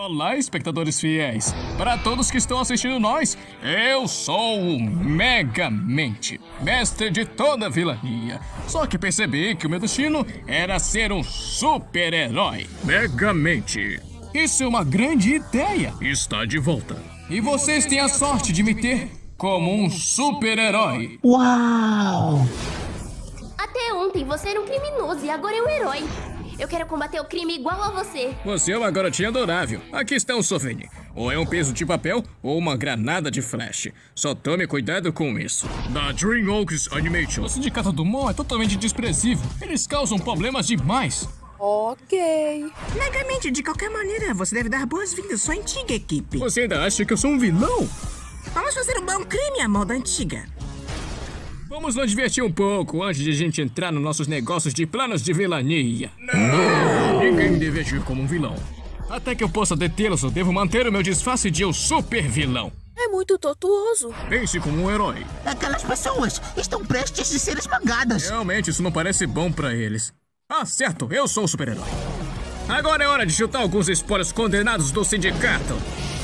Olá, espectadores fiéis! Para todos que estão assistindo nós, eu sou o Megamente, mestre de toda a vilania. Só que percebi que o meu destino era ser um super-herói. Megamente. Isso é uma grande ideia. Está de volta. E vocês têm a sorte de me ter como um super-herói. Uau! Até ontem você era um criminoso e agora é um herói. Eu quero combater o crime igual a você. Você é uma garotinha adorável. Aqui está um souvenir. Ou é um peso de papel ou uma granada de flash. Só tome cuidado com isso. Da DreamWorks Animation. O Sindicato do Mal é totalmente desprezível. Eles causam problemas demais. Ok. Megamente, de qualquer maneira, você deve dar boas-vindas à sua antiga equipe. Você ainda acha que eu sou um vilão? Vamos fazer um bom crime à moda antiga. Vamos nos divertir um pouco antes de a gente entrar nos nossos negócios de planos de vilania. Ninguém deve agir como um vilão. Até que eu possa detê-los, eu devo manter o meu disfarce de um super vilão. É muito tortuoso. Pense como um herói. Aquelas pessoas estão prestes a ser esmagadas. Realmente, isso não parece bom pra eles. Ah, certo, eu sou o super-herói. Agora é hora de chutar alguns espólios condenados do sindicato.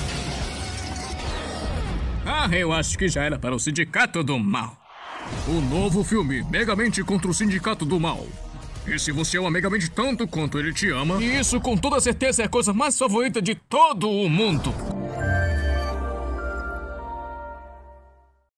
Ah, eu acho que já era para o Sindicato do Mal. O novo filme, Megamente contra o Sindicato do Mal. E se você ama Megamente tanto quanto ele te ama... E isso com toda certeza é a coisa mais favorita de todo o mundo.